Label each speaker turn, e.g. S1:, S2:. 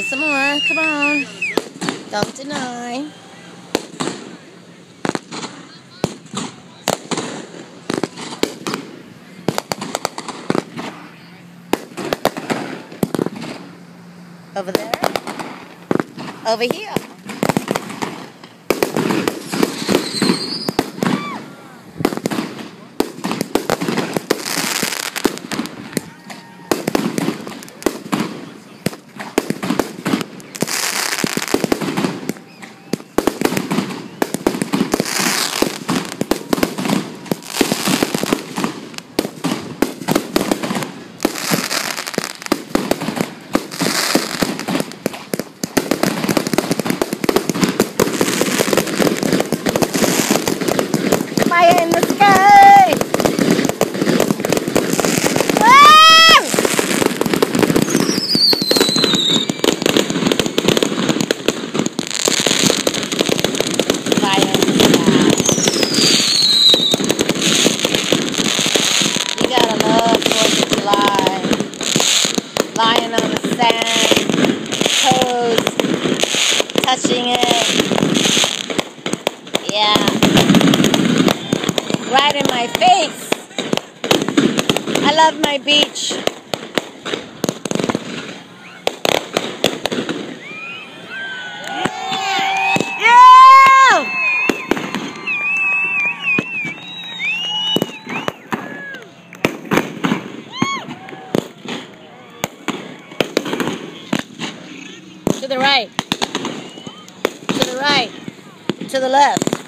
S1: Get some more. Come on. Don't deny. Over there. Over here. Fire in the sky! Woo! Fire in the sky. You gotta love 4th of July. Lying on the sand, toes, touching it. Yeah. Right in my face. I love my beach. Yeah! To the right. To the right. To the left.